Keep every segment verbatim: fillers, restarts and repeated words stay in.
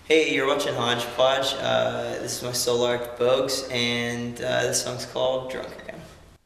Hey, you're watching Hodgepodge. Uh, this is my solo act, Bogues, and uh, this song's called Drunk Again.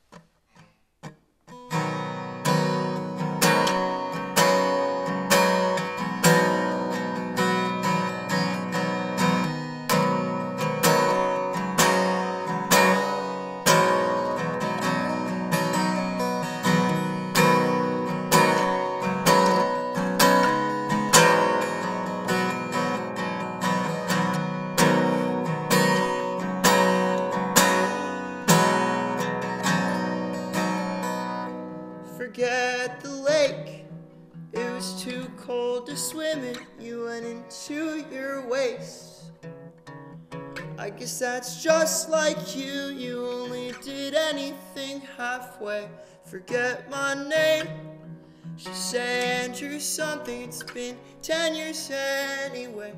Forget the lake, it was too cold to swim in. You went into your waist. I guess that's just like you, you only did anything halfway. Forget my name, she said Andrew something. It's been ten years anyway.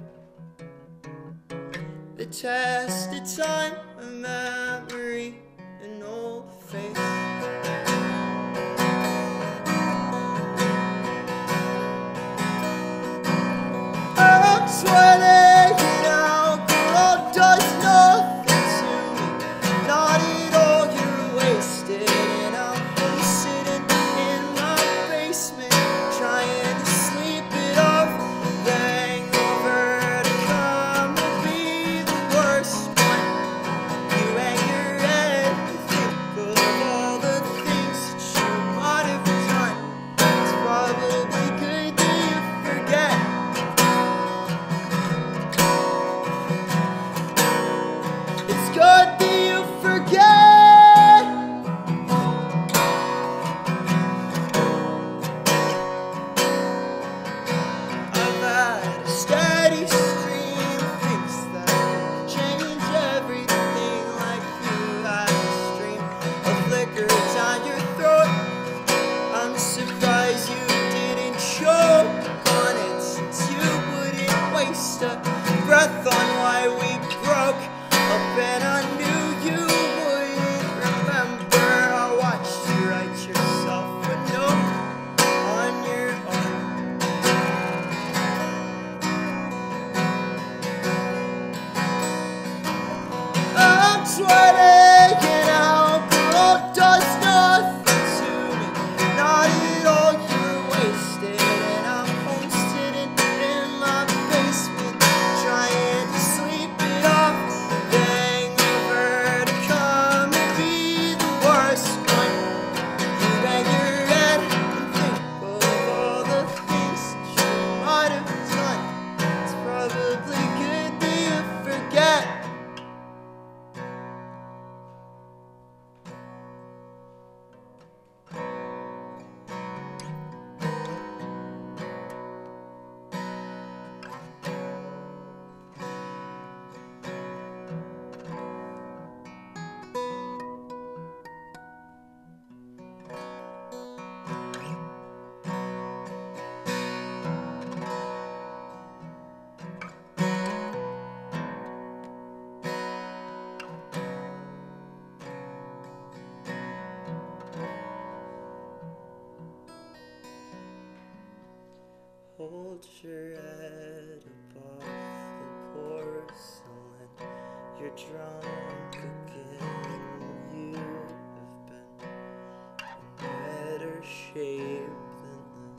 The test of time, a memory, an old face. I'm sweating now, girl does nothing to me. Not at all, you're wasted. And I'm home sitting in my basement, trying to sleep it off. The hangover to come will be the worst one. You hang your head and think of all the things that you might have done. It's probably good that you forget. It's good that you forget. I've had a steady stream of things that change everything, like you had a stream of liquor down your throat. I'm surprised you didn't choke on it, since you wouldn't waste a breath on why we broke up, and I knew you wouldn't remember. I watched you write yourself a note on your arm. I'm sweating and alcohol does nothing to me. Not at all, you're wasted. And I'm home sitting in my basement, trying to sleep it off. The hangover to come will be the worst one. You bang your head and think of all the things that you might have done. It's probably good that you forget. Hold your head above the porcelain. You're drunk again. You have been in better shape than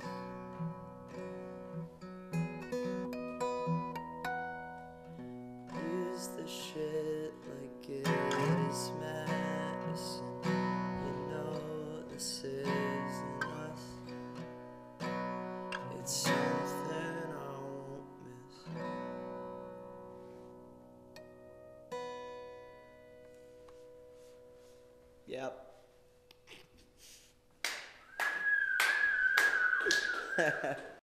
this. Use the shit like it is medicine. You know this isn't us. It's something I won't miss. Yep.